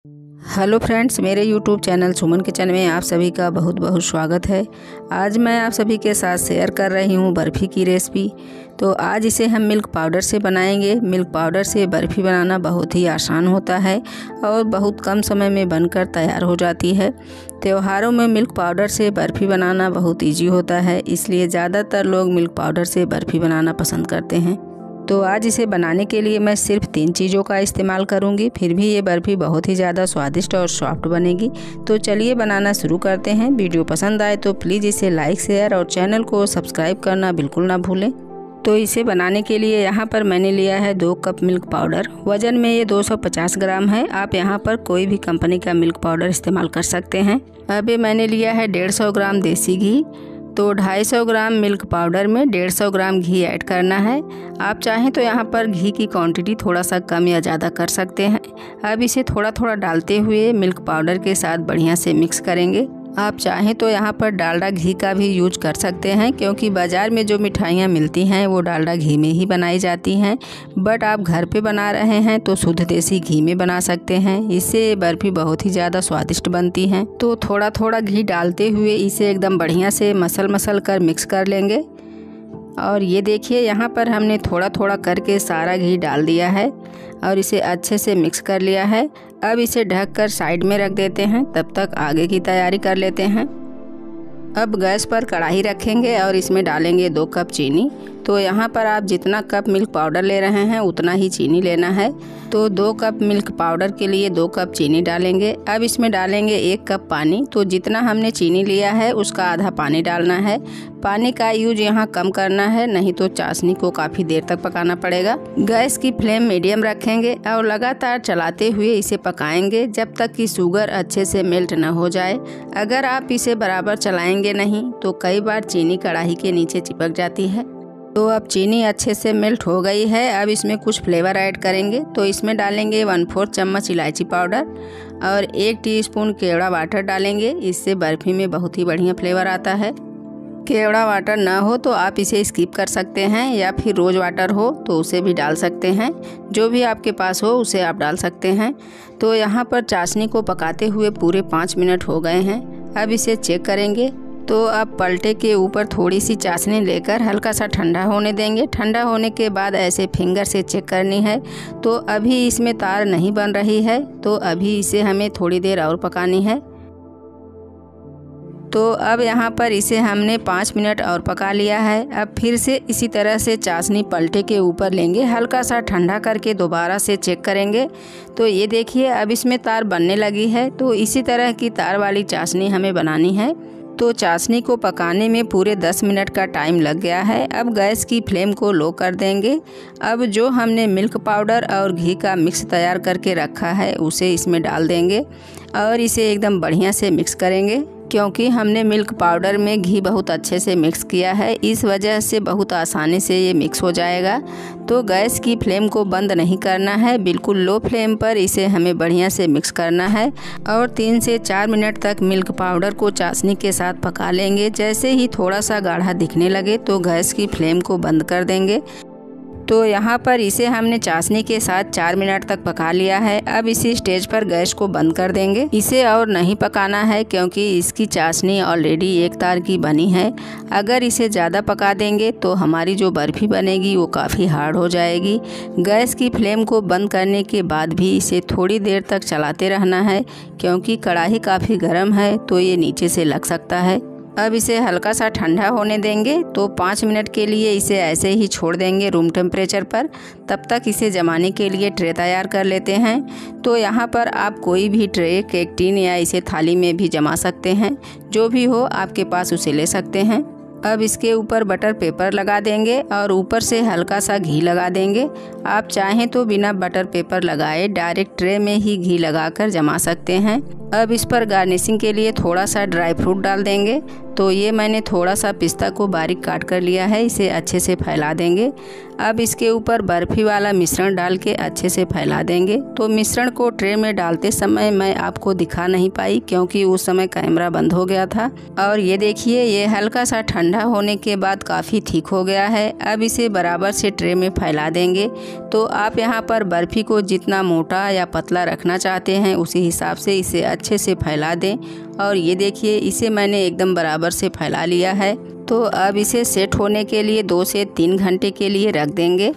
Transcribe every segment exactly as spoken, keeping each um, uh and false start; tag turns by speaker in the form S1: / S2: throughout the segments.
S1: Hello friends, मेरे YouTube channel Suman kitchen में आप सभी का बहुत बहुत स्वागत है। आज मैं आप सभी के साथ शेयर कर रही हूँ बर्फ़ी की रेसिपी। तो आज इसे हम मिल्क पाउडर से बनाएंगे। मिल्क पाउडर से बर्फ़ी बनाना बहुत ही आसान होता है और बहुत कम समय में बनकर तैयार हो जाती है। त्योहारों में मिल्क पाउडर से बर्फ़ी बनाना बहुत ईजी होता है, इसलिए ज़्यादातर लोग मिल्क पाउडर से बर्फ़ी बनाना पसंद करते हैं। तो आज इसे बनाने के लिए मैं सिर्फ तीन चीज़ों का इस्तेमाल करूंगी, फिर भी ये बर्फ़ी बहुत ही ज़्यादा स्वादिष्ट और सॉफ्ट बनेगी। तो चलिए बनाना शुरू करते हैं। वीडियो पसंद आए तो प्लीज़ इसे लाइक शेयर और चैनल को सब्सक्राइब करना बिल्कुल ना भूलें। तो इसे बनाने के लिए यहाँ पर मैंने लिया है दो कप मिल्क पाउडर। वज़न में ये दो सौ पचास ग्राम है। आप यहाँ पर कोई भी कंपनी का मिल्क पाउडर इस्तेमाल कर सकते हैं। अभी मैंने लिया है डेढ़ सौ ग्राम देसी घी। तो दो सौ पचास ग्राम मिल्क पाउडर में डेढ़ सौ ग्राम घी ऐड करना है। आप चाहें तो यहाँ पर घी की क्वांटिटी थोड़ा सा कम या ज़्यादा कर सकते हैं। अब इसे थोड़ा थोड़ा डालते हुए मिल्क पाउडर के साथ बढ़िया से मिक्स करेंगे। आप चाहें तो यहाँ पर डालडा घी का भी यूज कर सकते हैं, क्योंकि बाज़ार में जो मिठाइयाँ मिलती हैं वो डालडा घी में ही बनाई जाती हैं। बट आप घर पे बना रहे हैं तो शुद्ध देसी घी में बना सकते हैं। इससे बर्फ़ी बहुत ही ज़्यादा स्वादिष्ट बनती हैं। तो थोड़ा थोड़ा घी डालते हुए इसे एकदम बढ़िया से मसल मसल कर मिक्स कर लेंगे। और ये देखिए, यहाँ पर हमने थोड़ा थोड़ा करके सारा घी डाल दिया है और इसे अच्छे से मिक्स कर लिया है। अब इसे ढककर साइड में रख देते हैं, तब तक आगे की तैयारी कर लेते हैं। अब गैस पर कढ़ाई रखेंगे और इसमें डालेंगे दो कप चीनी। तो यहाँ पर आप जितना कप मिल्क पाउडर ले रहे हैं उतना ही चीनी लेना है। तो दो कप मिल्क पाउडर के लिए दो कप चीनी डालेंगे। अब इसमें डालेंगे एक कप पानी। तो जितना हमने चीनी लिया है उसका आधा पानी डालना है। पानी का यूज यहाँ कम करना है, नहीं तो चाशनी को काफ़ी देर तक पकाना पड़ेगा। गैस की फ्लेम मीडियम रखेंगे और लगातार चलाते हुए इसे पकाएंगे जब तक कि शुगर अच्छे से मेल्ट न हो जाए। अगर आप इसे बराबर चलाएंगे नहीं तो कई बार चीनी कढ़ाई के नीचे चिपक जाती है। तो अब चीनी अच्छे से मेल्ट हो गई है। अब इसमें कुछ फ्लेवर ऐड करेंगे। तो इसमें डालेंगे वन फोर्थ चम्मच इलायची पाउडर और एक टीस्पून केवड़ा वाटर डालेंगे। इससे बर्फ़ी में बहुत ही बढ़िया फ्लेवर आता है। केवड़ा वाटर ना हो तो आप इसे स्किप कर सकते हैं, या फिर रोज़ वाटर हो तो उसे भी डाल सकते हैं। जो भी आपके पास हो उसे आप डाल सकते हैं। तो यहाँ पर चाशनी को पकाते हुए पूरे पाँच मिनट हो गए हैं। अब इसे चेक करेंगे। तो अब पलटे के ऊपर थोड़ी सी चाशनी लेकर हल्का सा ठंडा होने देंगे। ठंडा होने के बाद ऐसे फिंगर से चेक करनी है। तो अभी इसमें तार नहीं बन रही है, तो अभी इसे हमें थोड़ी देर और पकानी है। तो अब यहाँ पर इसे हमने पाँच मिनट और पका लिया है। अब फिर से इसी तरह से चाशनी पलटे के ऊपर लेंगे, हल्का सा ठंडा करके दोबारा से चेक करेंगे। तो ये देखिए, अब इसमें तार बनने लगी है। तो इसी तरह की तार वाली चाशनी हमें बनानी है। तो चाशनी को पकाने में पूरे दस मिनट का टाइम लग गया है। अब गैस की फ्लेम को लो कर देंगे। अब जो हमने मिल्क पाउडर और घी का मिक्स तैयार करके रखा है उसे इसमें डाल देंगे और इसे एकदम बढ़िया से मिक्स करेंगे। क्योंकि हमने मिल्क पाउडर में घी बहुत अच्छे से मिक्स किया है, इस वजह से बहुत आसानी से ये मिक्स हो जाएगा। तो गैस की फ्लेम को बंद नहीं करना है, बिल्कुल लो फ्लेम पर इसे हमें बढ़िया से मिक्स करना है और तीन से चार मिनट तक मिल्क पाउडर को चाशनी के साथ पका लेंगे। जैसे ही थोड़ा सा गाढ़ा दिखने लगे तो गैस की फ्लेम को बंद कर देंगे। तो यहाँ पर इसे हमने चाशनी के साथ चार मिनट तक पका लिया है। अब इसी स्टेज पर गैस को बंद कर देंगे। इसे और नहीं पकाना है, क्योंकि इसकी चाशनी ऑलरेडी एक तार की बनी है। अगर इसे ज़्यादा पका देंगे तो हमारी जो बर्फ़ी बनेगी वो काफ़ी हार्ड हो जाएगी। गैस की फ्लेम को बंद करने के बाद भी इसे थोड़ी देर तक चलाते रहना है, क्योंकि कढ़ाई काफ़ी गर्म है तो ये नीचे से लग सकता है। अब इसे हल्का सा ठंडा होने देंगे। तो पाँच मिनट के लिए इसे ऐसे ही छोड़ देंगे रूम टेम्परेचर पर। तब तक इसे जमाने के लिए ट्रे तैयार कर लेते हैं। तो यहाँ पर आप कोई भी ट्रे, केक टिन या इसे थाली में भी जमा सकते हैं। जो भी हो आपके पास उसे ले सकते हैं। अब इसके ऊपर बटर पेपर लगा देंगे और ऊपर से हल्का सा घी लगा देंगे। आप चाहें तो बिना बटर पेपर लगाए डायरेक्ट ट्रे में ही घी लगाकर जमा सकते हैं। अब इस पर गार्निशिंग के लिए थोड़ा सा ड्राई फ्रूट डाल देंगे। तो ये मैंने थोड़ा सा पिस्ता को बारीक काट कर लिया है, इसे अच्छे से फैला देंगे। अब इसके ऊपर बर्फ़ी वाला मिश्रण डाल के अच्छे से फैला देंगे। तो मिश्रण को ट्रे में डालते समय मैं आपको दिखा नहीं पाई क्योंकि उस समय कैमरा बंद हो गया था। और ये देखिए, ये हल्का सा ठंडा होने के बाद काफ़ी ठीक हो गया है। अब इसे बराबर से ट्रे में फैला देंगे। तो आप यहाँ पर बर्फ़ी को जितना मोटा या पतला रखना चाहते हैं उसी हिसाब से इसे अच्छे से फैला दें। और ये देखिए, इसे मैंने एकदम बराबर से फैला लिया है। तो अब इसे सेट होने के लिए दो से तीन घंटे के लिए रख देंगे।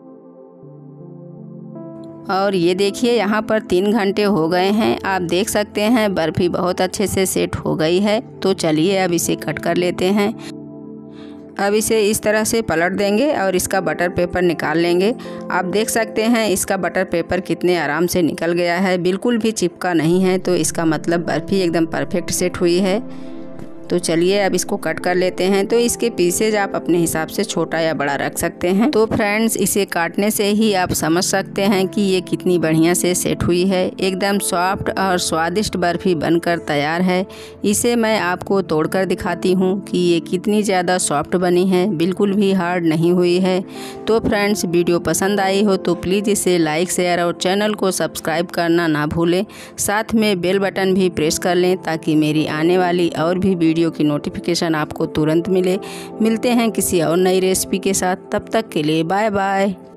S1: और ये देखिए, यहाँ पर तीन घंटे हो गए हैं। आप देख सकते हैं बर्फ़ी बहुत अच्छे से सेट हो गई है। तो चलिए अब इसे कट कर लेते हैं। अब इसे इस तरह से पलट देंगे और इसका बटर पेपर निकाल लेंगे। आप देख सकते हैं इसका बटर पेपर कितने आराम से निकल गया है, बिल्कुल भी चिपका नहीं है। तो इसका मतलब बर्फ़ी एकदम परफेक्ट सेट हुई है। तो चलिए अब इसको कट कर लेते हैं। तो इसके पीसेज आप अपने हिसाब से छोटा या बड़ा रख सकते हैं। तो फ्रेंड्स, इसे काटने से ही आप समझ सकते हैं कि ये कितनी बढ़िया से सेट हुई है। एकदम सॉफ्ट और स्वादिष्ट बर्फ़ी बनकर तैयार है। इसे मैं आपको तोड़कर दिखाती हूँ कि ये कितनी ज़्यादा सॉफ्ट बनी है, बिल्कुल भी हार्ड नहीं हुई है। तो फ्रेंड्स, वीडियो पसंद आई हो तो प्लीज़ इसे लाइक, शेयर और चैनल को सब्सक्राइब करना ना भूलें। साथ में बेल बटन भी प्रेस कर लें ताकि मेरी आने वाली और भी वीडियो की नोटिफिकेशन आपको तुरंत मिले। मिलते हैं किसी और नई रेसिपी के साथ, तब तक के लिए बाय बाय।